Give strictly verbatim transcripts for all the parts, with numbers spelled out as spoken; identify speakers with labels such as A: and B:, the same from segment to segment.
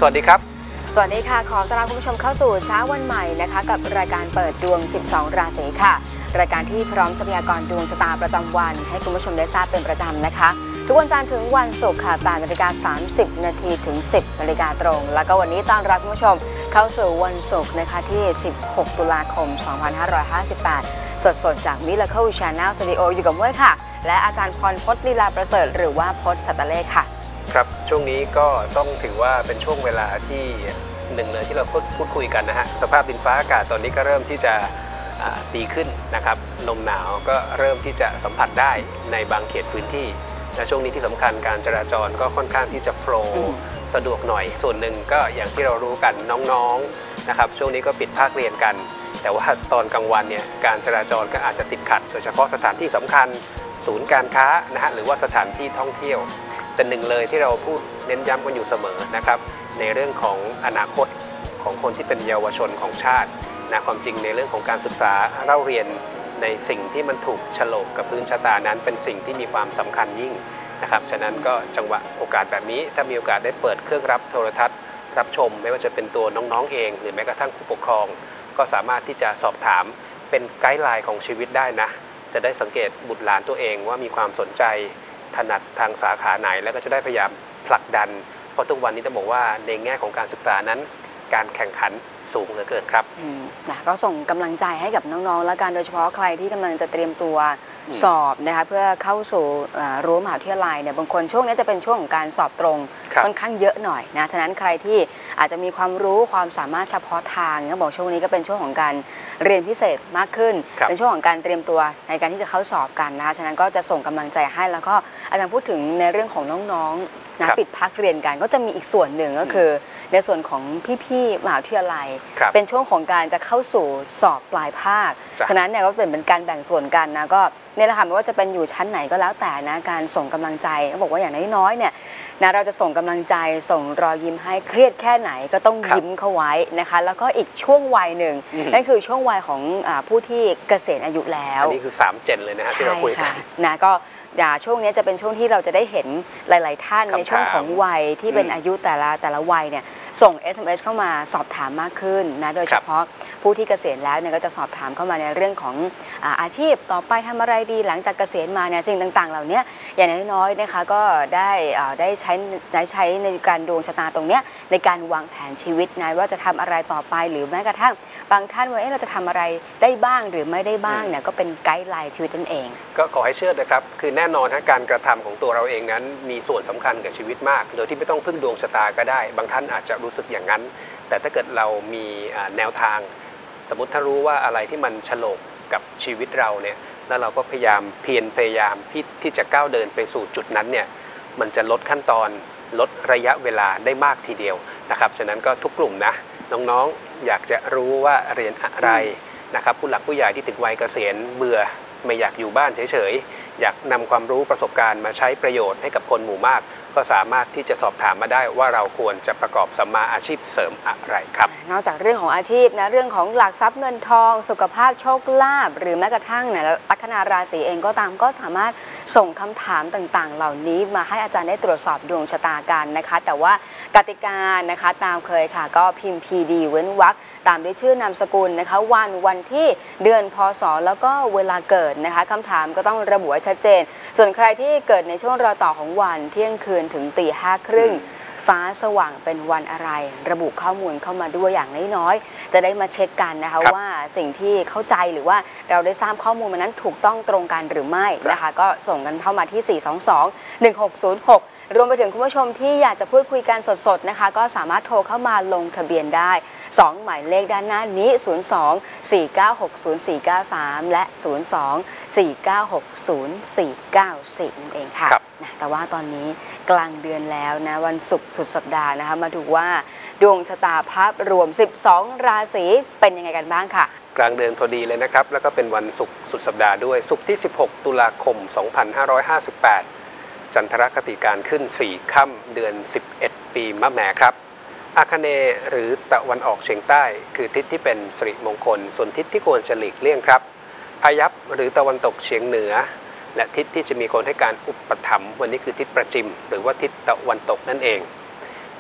A: สวัสดีครับ
B: สวัสดีค่ะขอต้อนรับคุณผู้ชมเข้าสู่เช้าวันใหม่นะคะกับรายการเปิดดวงสิบสองราศีค่ะรายการที่พร้อมทรัพยากรดวงชะตาประจำวันให้คุณผู้ชมได้ทราบเป็นประจำนะคะทุกวันจันทร์ถึงวันศุกร์ค่ะแปดนาฬิกาสามสิบนาทีถึงสิบนาฬิกาตรงแล้วก็วันนี้ต้อนรับคุณผู้ชมเข้าสู่วันศุกร์นะคะที่สิบหกตุลาคมสองพันห้าร้อยห้าสิบแปดสดๆจาก Miracle Channel Studio อยู่กับเมื่อค่ะและอาจารย์พรพจน์ลีลาประเสริฐหรือว่าพจน์สัตเลขค่ะ
A: ครับช่วงนี้ก็ต้องถือว่าเป็นช่วงเวลาที่หนึ่งเลยที่เราพูดคุยกันนะฮะสภาพดินฟ้าอากาศตอนนี้ก็เริ่มที่จะดีขึ้นนะครับลมหนาวก็เริ่มที่จะสัมผัสได้ในบางเขตพื้นที่และช่วงนี้ที่สำคัญการจราจรก็ค่อนข้างที่จะโฟลว์สะดวกหน่อยส่วนหนึ่งก็อย่างที่เรารู้กันน้องๆนะครับช่วงนี้ก็ปิดภาคเรียนกันแต่ว่าตอนกลางวันเนี่ยการจราจรก็อาจจะติดขัดโดยเฉพาะสถานที่สำคัญศูนย์การค้านะฮะหรือว่าสถานที่ท่องเที่ยวเป็นหนึ่งเลยที่เราพูดเน้นย้ำกันอยู่เสมอนะครับในเรื่องของอนาคตของคนที่เป็นเยาวชนของชาตินะความจริงในเรื่องของการศึกษาเล่าเรียนในสิ่งที่มันถูกโฉลกกับพื้นชะตานั้นเป็นสิ่งที่มีความสำคัญยิ่งนะครับฉะนั้นก็จังหวะโอกาสแบบนี้ถ้ามีโอกาสได้เปิดเครื่องรับโทรทัศน์รับชมไม่ว่าจะเป็นตัวน้องๆเองหรือแม้กระทั่งผู้ปกครองก็สามารถที่จะสอบถามเป็นไกด์ไลน์ของชีวิตได้นะจะได้สังเกตบุตรหลานตัวเองว่ามีความสนใจถนัดทางสาขาไหนแล้วก็จะได้พยายามผลักดันเพราะทุกวันนี้ต้องบอกว่าในแง่ของการศึกษานั้นการแข่งขันสูงเหลือเกินครับ
B: นะก็ส่งกำลังใจให้กับน้องๆและการโดยเฉพาะใครที่กำลังจะเตรียมตัวสอบนะคะเพื่อเข้าสู่รั้วมหาวิทยาลัยเนี่ยบางคนช่วงนี้จะเป็นช่วงของการสอบตรงค่อนข้างเยอะหน่อยนะฉะนั้นใครที่อาจจะมีความรู้ความสามารถเฉพาะทางก็บอกช่วงนี้ก็เป็นช่วงของการเรียนพิเศษมากขึ้นเป็นช่วงของการเตรียมตัวในการที่จะเข้าสอบกันนะคะฉะนั้นก็จะส่งกำลังใจให้แล้วก็อาจารย์พูดถึงในเรื่องของน้องๆนะปิดพักเรียนกันก็จะมีอีกส่วนหนึ่งก็คือในส่วนของพี่ๆมหาวิทยาลัยเป็นช่วงของการจะเข้าสู่สอบปลายภาคฉะนั้นเนี่ยก็เป็นเป็นการแบ่งส่วนกันนะก็เนี่ยแหละค่ะไม่ว่าจะเป็นอยู่ชั้นไหนก็แล้วแต่นะการส่งกำลังใจเขาบอกว่าอย่างน้อยๆเนี่ยนะเราจะส่งกำลังใจส่งรอยยิ้มให้เครียดแค่ไหนก็ต้องยิ้มเข้าไว้นะคะแล้วก็อีกช่วงวัยหนึ่งนั่นคือช่วงวัยของผู้ที่เกษียณอายุแล้ว
A: อันนี้คือสามเจนเลยนะฮะที่เราคุยกัน
B: นะก็อย่าช่วงนี้จะเป็นช่วงที่เราจะได้เห็นหลายๆท่านในช่วงของวัยที่เป็นอายุแต่ละแต่ละวัยเนี่ยส่ง เอส เอ็ม เอส เข้ามาสอบถามมากขึ้นนะโดยเฉพาะผู้ที่เกษียณแล้วเนี่ยก็จะสอบถามเข้ามาในเรื่องของอาชีพต่อไปทำอะไรดีหลังจากเกษียณมาเนี่ยสิ่งต่างๆเหล่านี้อย่างน้อยๆนะคะก็ได้ได้ใช้ได้ใช้ในการดวงชะตาตรงนี้ในการวางแผนชีวิตนะว่าจะทำอะไรต่อไปหรือแม้กระทั่งบางท่านว่าเราจะทำอะไรได้บ้างหรือไม่ได้บ้างเนี่ยก็เป็นไกด์ไลน์ชีวิตนั่นเอง
A: ก็ขอให้เชื่อนะครับคือแน่นอนการกระทำของตัวเราเองนั้นมีส่วนสำคัญกับชีวิตมากโดยที่ไม่ต้องพึ่งดวงชะตาก็ได้บางท่านอาจจะรู้สึกอย่างนั้นแต่ถ้าเกิดเรามีแนวทางสมมติถ้ารู้ว่าอะไรที่มันฉลกกับชีวิตเราเนี่ยแล้วเราก็พยายามเพียรพยายามที่จะก้าวเดินไปสู่จุดนั้นเนี่ยมันจะลดขั้นตอนลดระยะเวลาได้มากทีเดียวนะครับฉะนั้นก็ทุกกลุ่มนะน้องๆอยากจะรู้ว่าเรียนอะไรนะครับผู้หลักผู้ใหญ่ที่ถึงวัยเกษียณเบื่อไม่อยากอยู่บ้านเฉยๆอยากนำความรู้ประสบการณ์มาใช้ประโยชน์ให้กับคนหมู่มากก็สามารถที่จะสอบถามมาได้ว่าเราควรจะประกอบสัมมาอาชีพเสริมอะไรครับ
B: นอกจากเรื่องของอาชีพนะเรื่องของหลักทรัพย์เงินทองสุขภาพโชคลาภหรือแม้กระทั่งเนี่ยลัคนาราศีเองก็ตามก็สามารถส่งคำถามต่างๆเหล่านี้มาให้อาจารย์ได้ตรวจสอบดวงชะตากันนะคะแต่ว่ากติกานะคะตามเคยค่ะก็พิมพ์ พี ดี เว้นวรรคตามด้วยชื่อนามสกุลนะคะวันวันที่เดือนพศแล้วก็เวลาเกิดนะคะคำถามก็ต้องระบุให้ชัดเจนส่วนใครที่เกิดในช่วงรอยต่อของวันเที่ยงคืนถึงตีห้าครึ่งฟ้าสว่างเป็นวันอะไรระบุข้อมูลเข้ามาด้วยอย่างน้อยๆจะได้มาเช็คกันนะคะว่าสิ่งที่เข้าใจหรือว่าเราได้ทราบข้อมูลมานั้นถูกต้องตรงกันหรือไม่นะคะก็ส่งกันเข้ามาที่สี่ สอง สอง หนึ่ง หก ศูนย์ หกรวมไปถึงคุณผู้ชมที่อยากจะพูดคุยกันสดๆนะคะก็สามารถโทรเข้ามาลงทะเบียนได้สองหมายเลขด้านหน้านี้ศูนย์ สอง สี่ เก้า หก ศูนย์ สี่ เก้า สามและศูนย์ สอง สี่ เก้า หก ศูนย์ สี่ เก้า สี่นั่นเองค่ะนะแต่ว่าตอนนี้กลางเดือนแล้วนะวันศุกร์สุดสัปดาห์นะคะมาดูว่าดวงชะตาภาพรวมสิบสองราศีเป็นยังไงกันบ้างค่ะ
A: กลางเดือนพอดีเลยนะครับแล้วก็เป็นวันศุกร์สุดสัปดาห์ด้วยศุกร์ที่สิบหกตุลาคมสองพันห้าร้อยห้าสิบแปดจันทรคติการขึ้นสี่ค่ำเดือนสิบเอ็ดปีมะแม่ครับอาคเนย์หรือตะวันออกเฉียงใต้คือทิศที่เป็นสิริมงคลส่วนทิศที่ควรจะหลีกเลี่ยงครับพายัพหรือตะวันตกเฉียงเหนือและทิศที่จะมีคนให้การอุปถัมภ์วันนี้คือทิศประจิมหรือว่าทิศตะวันตกนั่นเอง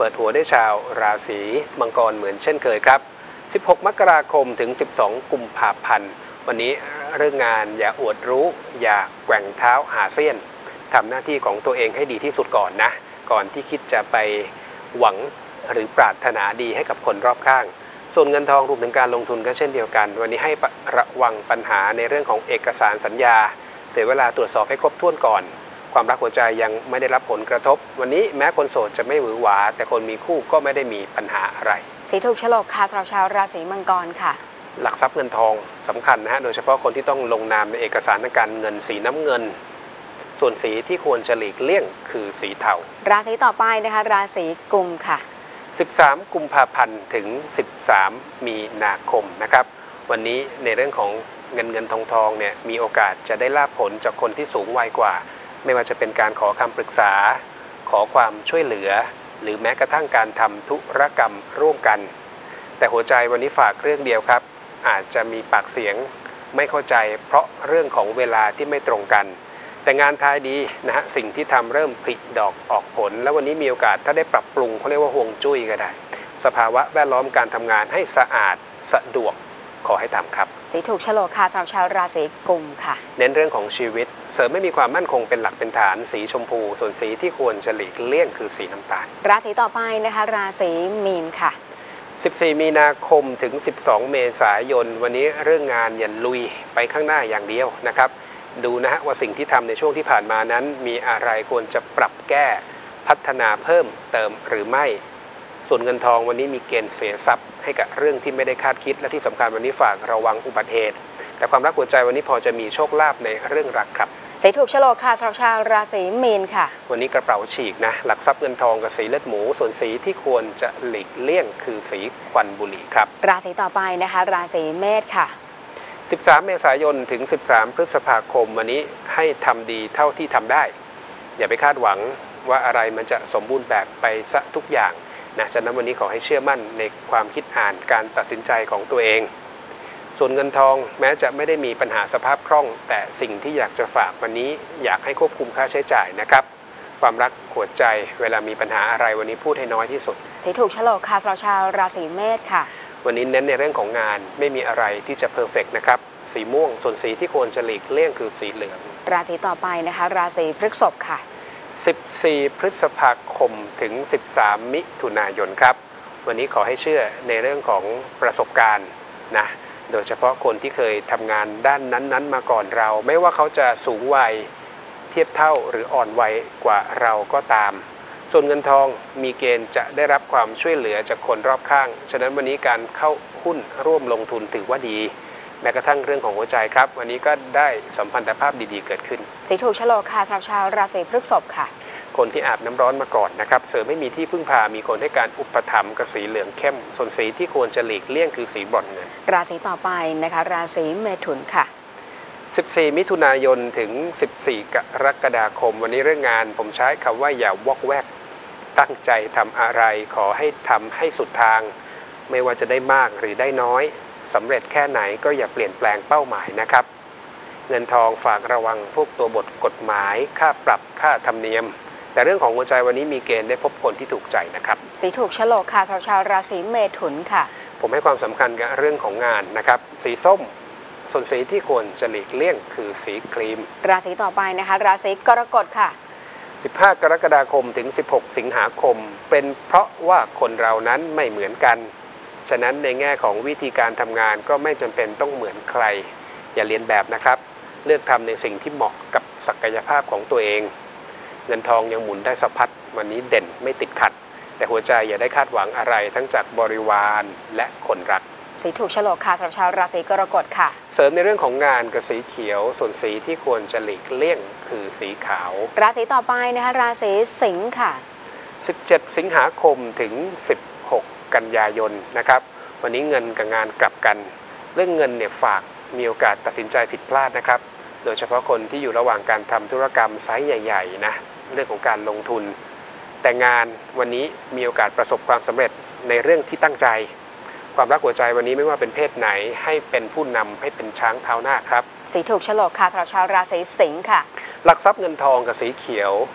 A: ปิดหัวได้ชาวราศีมังกรเหมือนเช่นเคยครับสิบหกมกราคมถึงสิบสองกุมภาพันธ์วันนี้เรื่องงานอย่าอวดรู้อย่าแกว่งเท้าหาเสี้ยนทำหน้าที่ของตัวเองให้ดีที่สุดก่อนนะก่อนที่คิดจะไปหวังหรือปรารถนาดีให้กับคนรอบข้างส่วนเงินทองรวมถึงการลงทุนก็เช่นเดียวกันวันนี้ให้ระวังปัญหาในเรื่องของเอกสารสัญญาเสียเวลาตรวจสอบให้ครบถ้วนก่อนความรักหัวใจยังไม่ได้รับผลกระทบวันนี้แม้คนโสดจะไม่หวือหวาแต่คนมีคู่ก็ไม่ได้มีปัญหาอะไร
B: สีถูกฉลกค่ะสำหรับชาวราศีมังกรค่ะ
A: หลักทรัพย์เงินทองสำคัญนะฮะโดยเฉพาะคนที่ต้องลงนามในเอกสารทางการเงินสีน้ำเงินส่วนสีที่ควรจะหลีกเลี่ยงคือสีเทา
B: ราศีต่อไปนะคะราศีกุมค่ะ
A: สิบสามกุมภาพันธ์ถึงสิบสามมีนาคมนะครับวันนี้ในเรื่องของเงินเงินทองทองเนี่ยมีโอกาสจะได้ลาภผลจากคนที่สูงวัยกว่าไม่ว่าจะเป็นการขอคำปรึกษาขอความช่วยเหลือหรือแม้กระทั่งการทำธุรกรรมร่วมกันแต่หัวใจวันนี้ฝากเรื่องเดียวครับอาจจะมีปากเสียงไม่เข้าใจเพราะเรื่องของเวลาที่ไม่ตรงกันแต่งานท้ายดีนะฮะสิ่งที่ทำเริ่มผลิดอกออกผลแล้ววันนี้มีโอกาสถ้าได้ปรับปรุงเขาเรียกว่าห่วงจุ้ยก็ได้สภาวะแวดล้อมการทำงานให้สะอาดสะดวกขอให้ทำครับ
B: สีถูกฉลกค่ะสำหรับชาวราศีกุมค่ะ
A: เน้นเรื่องของชีวิตเสริมไม่มีความมั่นคงเป็นหลักเป็นฐานสีชมพูส่วนสีที่ควรจะหลีกเลี่ยงคือสีน้ำตาล
B: ราศีต่อไปนะคะราศีมีนค่ะ
A: สิบสี่มีนาคมถึงสิบสองเมษายนวันนี้เรื่องงานอย่าลุยไปข้างหน้าอย่างเดียวนะครับดูนะฮะว่าสิ่งที่ทำในช่วงที่ผ่านมานั้นมีอะไรควรจะปรับแก้พัฒนาเพิ่มเติมหรือไม่ส่วนเงินทองวันนี้มีเกณฑ์เสียทรัพย์ให้กับเรื่องที่ไม่ได้คาดคิดและที่สำคัญวันนี้ฝากระวังอุบัติเหตุแต่ความรักหัวใจวันนี้พอจะมีโชคลาภในเรื่องรักครับ
B: สีถูกฉลกค่ะสำหรับชาวราศีมีนค่ะ
A: วันนี้กระเป๋าฉีกนะหลักทรัพย์เงินทองกับสีเลือดหมูส่วนสีที่ควรจะหลีกเลี่ยงคือสีควันบุหรี่ครับ
B: ราศีต่อไปนะคะราศีเมษค่ะ
A: สิบสามเมษายนถึงสิบสามพฤษภาคมวันนี้ให้ทำดีเท่าที่ทำได้อย่าไปคาดหวังว่าอะไรมันจะสมบูรณ์แบบไปซะทุกอย่างนะฉะนั้นวันนี้ขอให้เชื่อมั่นในความคิดอ่านการตัดสินใจของตัวเองส่วนเงินทองแม้จะไม่ได้มีปัญหาสภาพคล่องแต่สิ่งที่อยากจะฝากวันนี้อยากให้ควบคุมค่าใช้จ่ายนะครับความรักหัวใจเวลามีปัญหาอะไรวันนี้พูดให้น้อยที่สุด
B: สีถูกฉลกค่ะสำหรับชาวราศีเมษค่ะ
A: วันนี้เน้นในเรื่องของงานไม่มีอะไรที่จะเพอร์เฟกต์นะครับสีม่วงส่วนสีที่ควรจะหลีกเลี่ยงคือสีเหลือง
B: ราศีต่อไปนะคะราศีพฤษภค่ะ
A: สิบสี่พฤษภาคมถึงสิบสามมิถุนายนครับวันนี้ขอให้เชื่อในเรื่องของประสบการณ์นะโดยเฉพาะคนที่เคยทำงานด้านนั้นๆมาก่อนเราไม่ว่าเขาจะสูงวัยเทียบเท่าหรืออ่อนวัยกว่าเราก็ตามส่วนเงินทองมีเกณฑ์จะได้รับความช่วยเหลือจากคนรอบข้างฉะนั้นวันนี้การเข้าหุ้นร่วมลงทุนถือว่าดีแม้กระทั่งเรื่องของหัวใจครับวันนี้ก็ได้สัมพันธภาพดีๆเกิดขึ้น
B: สีถูกฉลกค่ะสำหรับชาวราศีพฤษภค่ะ
A: คนที่อาบน้ำร้อนมาก่อนนะครับเสริมไม่มีที่พึ่งพามีคนให้การอุปถัมภ์กับสีเหลืองเข้มส่วนสีที่ควรจะหลีกเลี่ยงคือสีบรอนซ์เงิน
B: ราศีต่อไปนะคะราศีเมถุนค่ะ
A: สิบสี่มิถุนายนถึงสิบสี่กรกฎาคมวันนี้เรื่องงานผมใช้คำว่าอย่าวอกแวกตั้งใจทำอะไรขอให้ทำให้สุดทางไม่ว่าจะได้มากหรือได้น้อยสำเร็จแค่ไหนก็อย่าเปลี่ยนแปลงเป้าหมายนะครับเงินทองฝากระวังพวกตัวบทกฎหมายค่าปรับค่าธรรมเนียมแต่เรื่องของหัวใจวันนี้มีเกณฑ์ได้พบคนที่ถูกใจนะครับ
B: สีถูกฉลกค่ะชาวชาวราศีเมถุนค่ะ
A: ผมให้ความสำคัญกับเรื่องของงานนะครับสีส้มส่วนสีที่ควรจะหลีกเลี่ยงคือสีครีม
B: ราศีต่อไปนะคะราศีกรกฎค่ะ
A: สิบห้ากรกฎาคมถึงสิบหกสิงหาคมเป็นเพราะว่าคนเรานั้นไม่เหมือนกันฉะนั้นในแง่ของวิธีการทำงานก็ไม่จำเป็นต้องเหมือนใครอย่าเลียนแบบนะครับเลือกทำในสิ่งที่เหมาะกับศักยภาพของตัวเองเงินทองยังหมุนได้สะพัดวันนี้เด่นไม่ติดขัดแต่หัวใจอย่าได้คาดหวังอะไรทั้งจากบริวารและคนรัก
B: สีถูกฉลกค่ะสำหรับชาวราศีกรกฎค่ะ
A: เสริมในเรื่องของงานกับสีเขียวส่วนสีที่ควรจะหลีกเลี่ยงคือสีขาว
B: ราศีต่อไปนะคะราศีสิงค์ค่ะ
A: สิบเจ็ดสิงหาคมถึงสิบหกกันยายนนะครับวันนี้เงินกับงานกลับกันเรื่องเงินเนี่ยฝากมีโอกาสตัดสินใจผิดพลาดนะครับโดยเฉพาะคนที่อยู่ระหว่างการทำธุรกรรมไซส์ใหญ่ๆนะเรื่องของการลงทุนแต่งานวันนี้มีโอกาสประสบความสำเร็จในเรื่องที่ตั้งใจความรักหัวใจวันนี้ไม่ว่าเป็นเพศไหนให้เป็นผู้นำให้เป็นช้างเท้าหน้าครับ
B: สีถูกฉลกค่ะสำหรับชาวราศีสิงค์ค่ะ
A: หลักทรัพย์เงินทองกับสีเขียว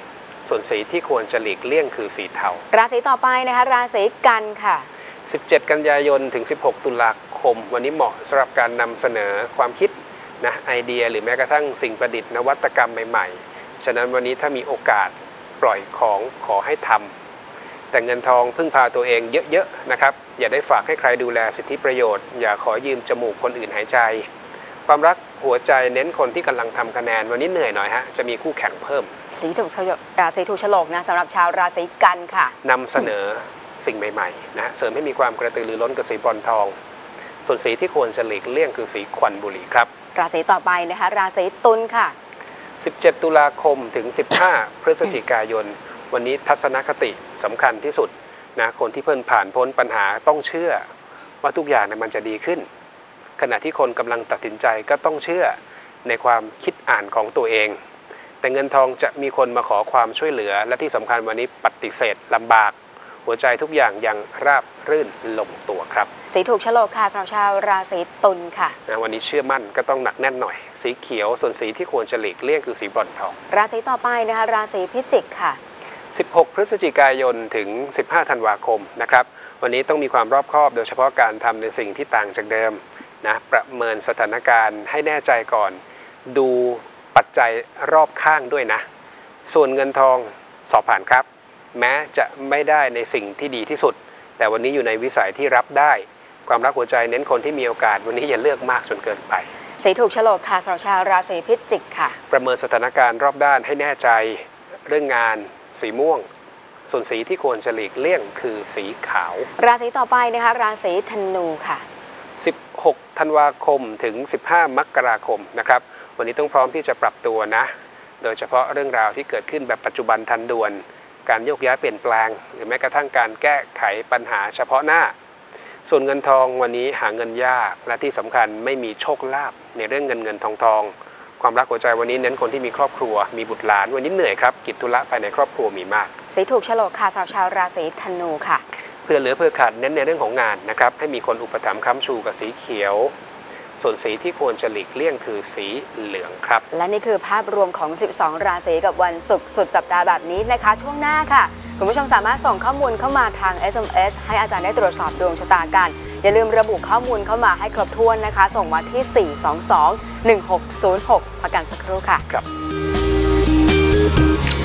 A: ส่วนสีที่ควรจะหลีกเลี่ยงคือสีเทา
B: ราศีต่อไปนะคะราศีกันค่ะ
A: สิบเจ็ดกันยายนถึงสิบหกตุลาคมวันนี้เหมาะสำหรับการนำเสนอความคิดนะไอเดียหรือแม้กระทั่งสิ่งประดิษฐ์นวัตกรรมใหม่ๆฉะนั้นวันนี้ถ้ามีโอกาสปล่อยของขอให้ทำแต่เงินทองพึ่งพาตัวเองเยอะๆนะครับอย่าได้ฝากให้ใครดูแลสิทธิประโยชน์อย่าขอยืมจมูกคนอื่นหายใจความรักหัวใจเน้นคนที่กำลังทำคะแนนวันนี้เหนื่อยหน่อยฮะจะมีคู่แข่งเพิ่ม
B: สีถูกราศีถูกฉลกนะสำหรับชาวราศีกันค่ะ
A: นำเสนอสิ่งใหม่ๆนะเสริมให้มีความกระตือรือร้นกับสีบรอนทองส่วนสีที่ควรจะหลีกเลี่ยงคือสีควันบุหรี่ครับ
B: ราศีต่อไปนะคะราศีตุลค่ะ
A: สิบเจ็ดตุลาคมถึงสิบห้าพฤศจิกายนวันนี้ทัศนคติสำคัญที่สุดนะคนที่เพิ่งผ่านพ้นปัญหาต้องเชื่อว่าทุกอย่างเนี่ยมันจะดีขึ้นขณะที่คนกำลังตัดสินใจก็ต้องเชื่อในความคิดอ่านของตัวเองแต่เงินทองจะมีคนมาขอความช่วยเหลือและที่สำคัญวันนี้ปฏิเสธลำบากหัวใจทุกอย่างยังราบรื่นลงตัวครับ
B: สีถูกฉลกค่ะสำหรับชาวราศีตุลค่ะ
A: นะวันนี้เชื่อมั่นก็ต้องหนักแน่นหน่อยสีเขียวส่วนสีที่ควรจะหลีกเลี่ยงคือสีบรอนทอง
B: ราศีต่อไปนะคะราศีพิจิกค่ะ
A: สิบหกพฤศจิกายนถึงสิบห้าธันวาคมนะครับวันนี้ต้องมีความรอบคอบโดยเฉพาะการทำในสิ่งที่ต่างจากเดิมนะประเมินสถานการณ์ให้แน่ใจก่อนดูปัจจัยรอบข้างด้วยนะส่วนเงินทองสอบผ่านครับแม้จะไม่ได้ในสิ่งที่ดีที่สุดแต่วันนี้อยู่ในวิสัยที่รับได้ความรักหัวใจเน้นคนที่มีโอกาสวันนี้อย่าเลือกมากจนเกินไป
B: สีถูกฉลกค่ะสำหรับชาวราศีพิจิกค่ะ
A: ประเมินสถานการณ์รอบด้านให้แน่ใจเรื่องงานสีม่วงส่วนสีที่ควรจะหลีกเลี่ยงคือสีขาว
B: ราศีต่อไปนะคะราศีธนูค่ะ
A: สิบหกธันวาคมถึงสิบห้ามกราคมนะครับวันนี้ต้องพร้อมที่จะปรับตัวนะโดยเฉพาะเรื่องราวที่เกิดขึ้นแบบปัจจุบันทันด่วนการโยกย้ายเปลี่ยนแปลงหรือแม้กระทั่งการแก้ไขปัญหาเฉพาะหน้าส่วนเงินทองวันนี้หาเงินยากและที่สำคัญไม่มีโชคลาภในเรื่องเงินเงินทองทองความรักหัวใจวันนี้เน้นคนที่มีครอบครัวมีบุตรหลานวันนี้เหนื่อยครับกิจธุระภายในครอบครัวมีมาก
B: สีถูกฉลกค่ะสำหรับชาวราศีธนูค่ะ
A: เพื่อเหลือเพื่อขาดเน้นในเรื่องของงานนะครับให้มีคนอุปถัมภ์ค้ำชูกับสีเขียวส่วนสีที่ควรจะหลีกเลี่ยงคือสีเหลืองครับ
B: และนี่คือภาพรวมของสิบสองราศีกับวันศุกร์สุดสัปดาห์แบบนี้นะคะช่วงหน้าค่ะคุณผู้ชมสามารถส่งข้อมูลเข้ามาทาง เอส เอ็ม เอส ให้อาจารย์ได้ตรวจสอบดวงชะตากันอย่าลืมระบุข้อมูลเข้ามาให้ครบถ้วนนะคะส่งมาที่สี่ สอง สอง หนึ่ง หก ศูนย์ หกพักกันสักครู่ค่ะ
A: ครับ